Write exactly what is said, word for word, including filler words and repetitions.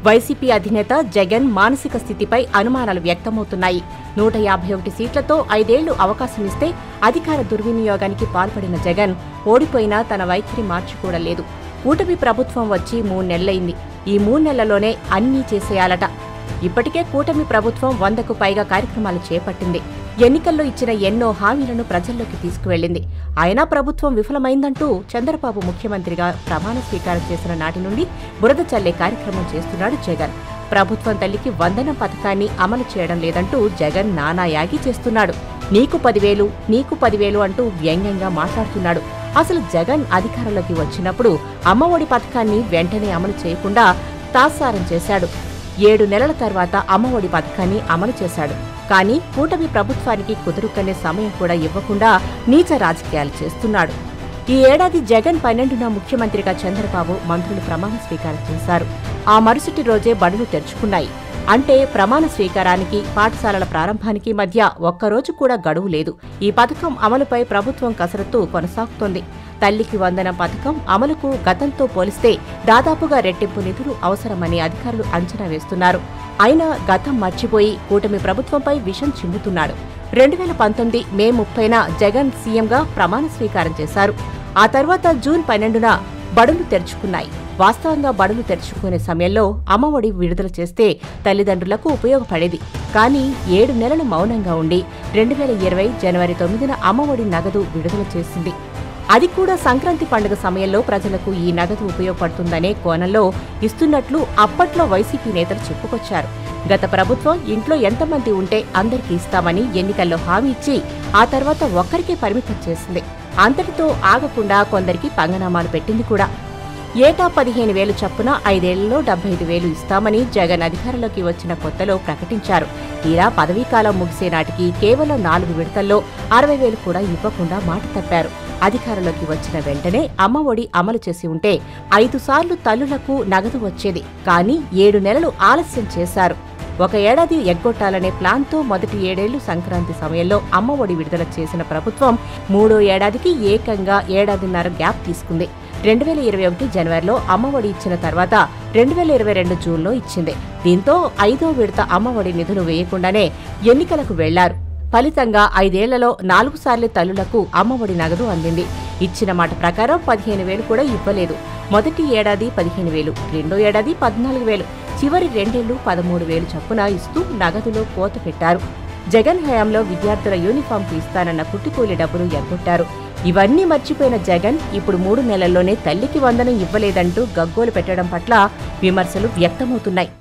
YCP అధినేత జగన్ మానసిక స్థితిపై అనుమానాలు వ్యక్తమవుతున్నాయి. నూట యాభై ఒకటి సీట్లతో ఐదేళ్లు అవకాశమిస్తే అధికార దుర్వినియోగానికి పాల్పడిన జగన్ ఓడిపోయినా తన వైఖరి మార్చుకోవలేదు. కూటమి ప్రభుత్వం వచ్చి మూడు నెలలైంది. ఈ మూడు నెలల్లోనే అన్నీ చేసేయాలట. ఇప్పటికే కూటమి ప్రభుత్వం వందకు పైగా కార్యక్రమాలు చేపట్టింది. ఎన్నికల్లో ఇచ్చిన ఎన్నో హామీలను ప్రజల్లోకి తీసుకువెళ్లింది. అయినా ప్రభుత్వం విఫలమైందంటూ చంద్రబాబు ముఖ్యమంత్రిగా ప్రమాణ స్వీకారం చేసిన నాటి నుండి బురద చల్లే కార్యక్రమం చేస్తున్నాడు జగన్. ప్రభుత్వం తల్లికి వందనం పథకాన్ని అమలు చేయడం లేదంటూ జగన్ నానా యాగి చేస్తున్నాడు. నీకు పదివేలు నీకు పదివేలు అంటూ వ్యంగ్యంగా మాట్లాడుతున్నాడు. అసలు జగన్ అధికారంలోకి వచ్చినప్పుడు అమ్మఒడి పథకాన్ని వెంటనే అమలు చేయకుండా తాత్సారం చేశాడు. ఏడు నెలల తర్వాత అమ్మఒడి పథకాన్ని అమలు చేశాడు. కానీ కూటమి ప్రభుత్వానికి కుదురుకనే సమయం కూడా ఇవ్వకుండా నీచ రాజకీయాలు చేస్తున్నాడు. ఈ ఏడాది జగన్ పన్నెండున ముఖ్యమంత్రిగా చంద్రబాబు మంత్రులు ప్రమాణ స్వీకారం చేశారు. ఆ మరుసటి రోజే బడులు తెరుచుకున్నాయి. అంటే ప్రమాణ స్వీకారానికి పాఠశాలల ప్రారంభానికి మధ్య ఒక్కరోజు కూడా గడువు లేదు. ఈ పథకం అమలుపై ప్రభుత్వం కసరత్తు కొనసాగుతోంది. తల్లికి వందనం పథకం అమలుకు గతంతో పోలిస్తే దాదాపుగా రెట్టింపు నిధులు అవసరమని అధికారులు అంచనా వేస్తున్నారు. అయినా గతం మర్చిపోయి కూటమి ప్రభుత్వంపై విషం చిమ్ముతున్నాడు. రెండు వేల పంతొమ్మిది మే ముప్పైన జగన్ సీఎంగా ప్రమాణ స్వీకారం చేశారు. ఆ తర్వాత జూన్ పన్నెండున బడులు తెరుచుకున్నాయి. వాస్తవంగా బడులు తెరుచుకునే సమయంలో అమ్మఒడి విడుదల చేస్తే తల్లిదండ్రులకు ఉపయోగపడేది. కానీ ఏడు నెలలు మౌనంగా ఉండి రెండు వేల ఇరవై జనవరి తొమ్మిదిన అమ్మఒడి నగదు విడుదల చేసింది. అది కూడా సంక్రాంతి పండుగ సమయంలో ప్రజలకు ఈ నగదు ఉపయోగపడుతుందనే కోణంలో ఇస్తున్నట్లు అప్పట్లో వైసీపీ నేతలు చెప్పుకొచ్చారు. గత ప్రభుత్వం ఇంట్లో ఎంతమంది ఉంటే అందరికీ ఇస్తామని ఎన్నికల్లో హామీ ఇచ్చి ఆ తర్వాత ఒక్కరికే పరిమితం చేసింది. అంతటితో ఆగకుండా కొందరికి పంగనామాలు పెట్టింది కూడా. ఏటా పదిహేను వేలు చొప్పున ఐదేళ్లలో డెబ్బై ఐదు వేలు ఇస్తామని జగన్ అధికారంలోకి వచ్చిన కొత్తలో ప్రకటించారు. తీరా పదవీకాలం ముగిసే నాటికి కేవలం నాలుగు విడతల్లో అరవై వేలు కూడా ఇవ్వకుండా మాట తప్పారు. అధికారంలోకి వచ్చిన వెంటనే అమ్మఒడి అమలు చేసి ఉంటే ఐదు సార్లు తల్లులకు నగదు వచ్చేది. కానీ ఏడు నెలలు ఆలస్యం చేశారు. ఒక ఏడాది ఎగ్గొట్టాలనే ప్లాన్తో మొదటి ఏడేళ్లు సంక్రాంతి సమయంలో అమ్మఒడి విడుదల చేసిన ప్రభుత్వం మూడో ఏడాదికి ఏకంగా ఏడాదిన్నర గ్యాప్ తీసుకుంది. రెండు వేల ఇరవై ఒకటి జనవరిలో అమ్మఒడి ఇచ్చిన తర్వాత రెండు వేల ఇరవై రెండు జూన్లో ఇచ్చింది. దీంతో ఐదో విడత అమ్మఒడి నిధులు వేయకుండానే ఎన్నికలకు వెళ్లారు. ఫలితంగా ఐదేళ్లలో నాలుగు సార్లు తల్లులకు అమ్మఒడి నగదు అందింది. ఇచ్చిన మాట ప్రకారం పదిహేను వేలు కూడా ఇవ్వలేదు. మొదటి ఏడాది పదిహేను వేలు, రెండో ఏడాది పద్నాలుగు వేలు, చివరి రెండేళ్లు పదమూడు వేలు చొప్పున ఇస్తూ నగదులో కోత పెట్టారు. జగన్ హయాంలో విద్యార్థుల యూనిఫామ్కు ఇస్తానన్న కుట్టికూలి డబ్బులు ఎగ్గొట్టారు. ఇవన్నీ మర్చిపోయిన జగన్ ఇప్పుడు మూడు నెలల్లోనే తల్లికి వందనం ఇవ్వలేదంటూ గగ్గోలు పెట్టడం పట్ల విమర్శలు వ్యక్తమవుతున్నాయి.